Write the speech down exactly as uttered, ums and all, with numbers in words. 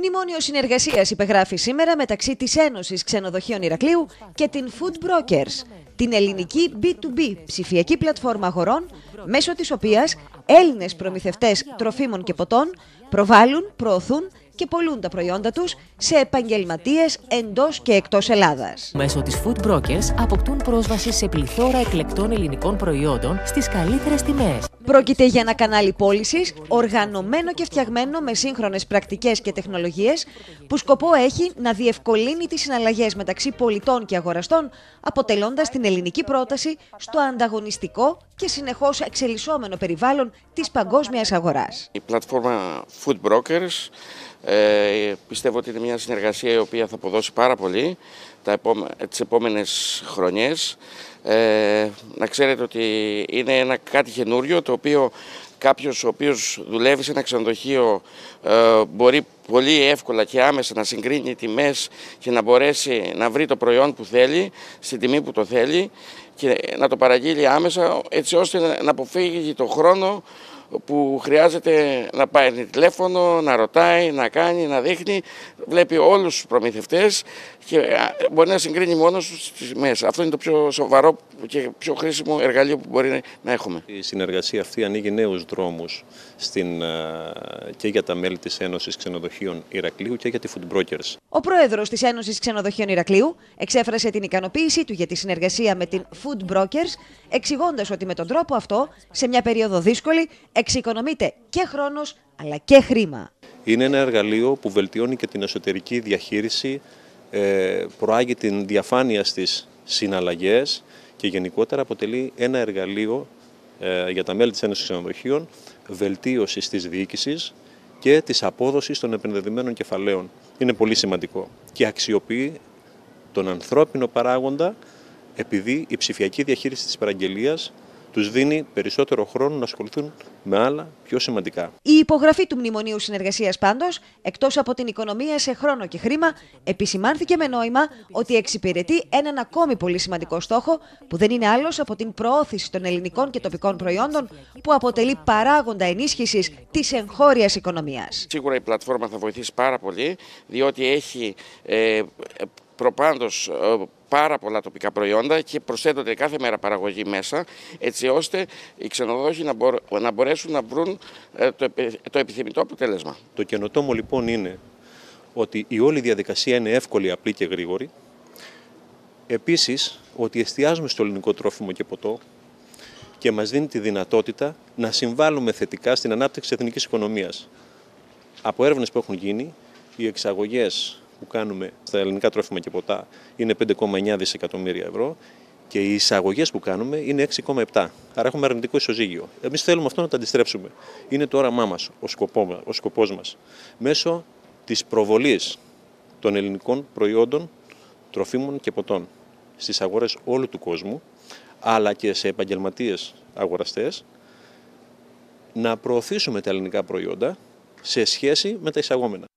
Μνημόνιο συνεργασίας υπεγράφει σήμερα μεταξύ της Ένωσης Ξενοδοχείων Ηρακλείου και την Food Brokers, την ελληνική μπι του μπι ψηφιακή πλατφόρμα αγορών, μέσω της οποίας Έλληνες προμηθευτές τροφίμων και ποτών προβάλλουν, προωθούν και πωλούν τα προϊόντα τους σε επαγγελματίες εντός και εκτός Ελλάδας. Μέσω της Food Brokers αποκτούν πρόσβαση σε πληθώρα εκλεκτών ελληνικών προϊόντων στις καλύτερες τιμές. Πρόκειται για ένα κανάλι πώλησης οργανωμένο και φτιαγμένο με σύγχρονες πρακτικές και τεχνολογίες που σκοπό έχει να διευκολύνει τις συναλλαγές μεταξύ πολιτών και αγοραστών, αποτελώντας την ελληνική πρόταση στο ανταγωνιστικό και συνεχώς εξελισσόμενο περιβάλλον της παγκόσμιας αγοράς. Η πλατφόρμα Food Brokers ε, πιστεύω ότι είναι μια συνεργασία η οποία θα αποδώσει πάρα πολύ τα επόμε... τις επόμενες χρονιές. Ε, να ξέρετε ότι είναι ένα κάτι καινούριο, το οποίο κάποιος ο οποίος δουλεύει σε ένα ξενοδοχείο ε, μπορεί πολύ εύκολα και άμεσα να συγκρίνει τιμές και να μπορέσει να βρει το προϊόν που θέλει στην τιμή που το θέλει και να το παραγγείλει άμεσα, έτσι ώστε να αποφύγει το χρόνο που χρειάζεται να πάρει τηλέφωνο, να ρωτάει, να κάνει, να δείχνει. Βλέπει όλους τους προμηθευτές και μπορεί να συγκρίνει μόνος του τις τιμές. Αυτό είναι το πιο σοβαρό και πιο χρήσιμο εργαλείο που μπορεί να έχουμε. Η συνεργασία αυτή ανοίγει νέους δρόμους στην, και για τα μέλη της Ένωσης Ξενοδοχείων Ηρακλείου και για τη Food Brokers. Ο πρόεδρος της Ένωσης Ξενοδοχείων Ηρακλείου εξέφρασε την ικανοποίησή του για τη συνεργασία με την Food Brokers, εξηγώντας ότι με τον τρόπο αυτό, σε μια περίοδο δύσκολη, εξοικονομείται και χρόνος αλλά και χρήμα. Είναι ένα εργαλείο που βελτιώνει και την εσωτερική διαχείριση, προάγει την διαφάνεια στις συναλλαγές και γενικότερα αποτελεί ένα εργαλείο για τα μέλη της Ένωσης Ξενοδοχείων βελτίωσης της διοίκησης και της απόδοσης των επενδεδημένων κεφαλαίων. Είναι πολύ σημαντικό και αξιοποιεί τον ανθρώπινο παράγοντα, επειδή η ψηφιακή διαχείριση της παραγγελίας τους δίνει περισσότερο χρόνο να ασχοληθούν με άλλα πιο σημαντικά. Η υπογραφή του Μνημονίου Συνεργασίας πάντως, εκτός από την οικονομία σε χρόνο και χρήμα, επισημάνθηκε με νόημα ότι εξυπηρετεί έναν ακόμη πολύ σημαντικό στόχο, που δεν είναι άλλος από την προώθηση των ελληνικών και τοπικών προϊόντων, που αποτελεί παράγοντα ενίσχυσης της εγχώριας οικονομίας. Σίγουρα η πλατφόρμα θα βοηθήσει πάρα πολύ, διότι έχει ε, προπάντως ε, πάρα πολλά τοπικά προϊόντα και προσθέτονται κάθε μέρα παραγωγή μέσα, έτσι ώστε οι ξενοδόχοι να, μπορ, να μπορέσουν να βρουν ε, το, το επιθυμητό αποτέλεσμα. Το καινοτόμο λοιπόν είναι ότι η όλη διαδικασία είναι εύκολη, απλή και γρήγορη. Επίσης, ότι εστιάζουμε στο ελληνικό τρόφιμο και ποτό και μας δίνει τη δυνατότητα να συμβάλλουμε θετικά στην ανάπτυξη της εθνικής οικονομίας. Από έρευνες που έχουν γίνει, οι εξαγωγές που κάνουμε στα ελληνικά τρόφιμα και ποτά είναι πέντε κόμμα εννιά δισεκατομμύρια ευρώ και οι εισαγωγές που κάνουμε είναι έξι κόμμα επτά. Άρα έχουμε αρνητικό ισοζύγιο. Εμείς θέλουμε αυτό να το αντιστρέψουμε. Είναι το όραμά μας, ο, σκοπό, ο σκοπός μας. Μέσω της προβολής των ελληνικών προϊόντων, τροφίμων και ποτών στις αγορές όλου του κόσμου, αλλά και σε επαγγελματίες αγοραστές, να προωθήσουμε τα ελληνικά προϊόντα σε σχέση με τα εισαγόμενα.